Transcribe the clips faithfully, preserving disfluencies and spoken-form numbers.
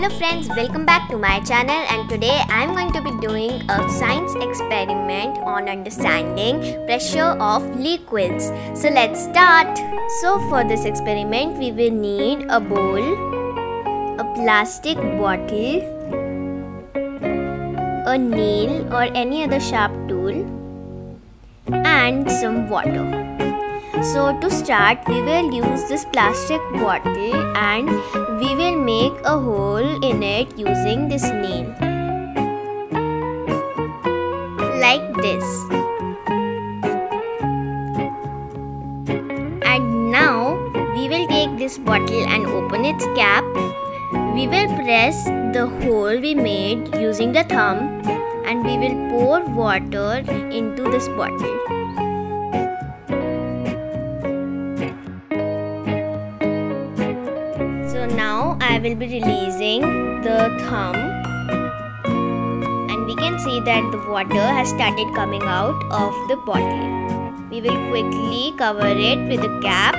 Hello friends, welcome back to my channel, and today I am going to be doing a science experiment on understanding pressure of liquids. So let's start. So for this experiment we will need a bowl, a plastic bottle, a nail or any other sharp tool, and some water. So to start, we will use this plastic bottle and we will make a hole in it using this nail, like this. And now we will take this bottle and open its cap. We will press the hole we made using the thumb and we will pour water into this bottle. So now I will be releasing the thumb and we can see that the water has started coming out of the bottle. We will quickly cover it with a cap,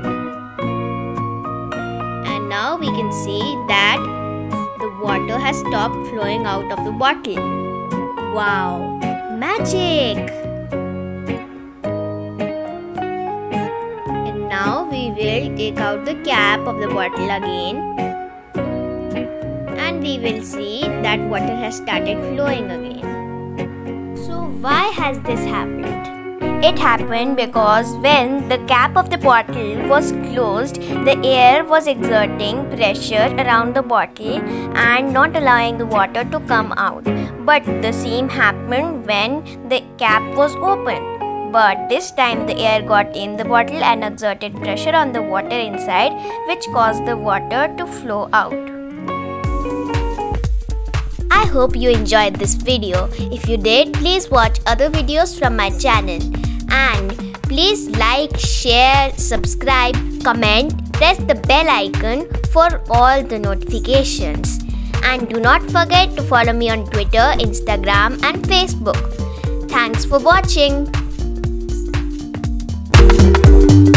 and now we can see that the water has stopped flowing out of the bottle. Wow! Magic! Now we will take out the cap of the bottle again and we will see that water has started flowing again. So why has this happened? It happened because when the cap of the bottle was closed, the air was exerting pressure around the bottle and not allowing the water to come out. But the same happened when the cap was opened. But this time the air got in the bottle and exerted pressure on the water inside, which caused the water to flow out. I hope you enjoyed this video. If you did, please watch other videos from my channel. And please like, share, subscribe, comment, press the bell icon for all the notifications. And do not forget to follow me on Twitter, Instagram and Facebook. Thanks for watching. Thank you.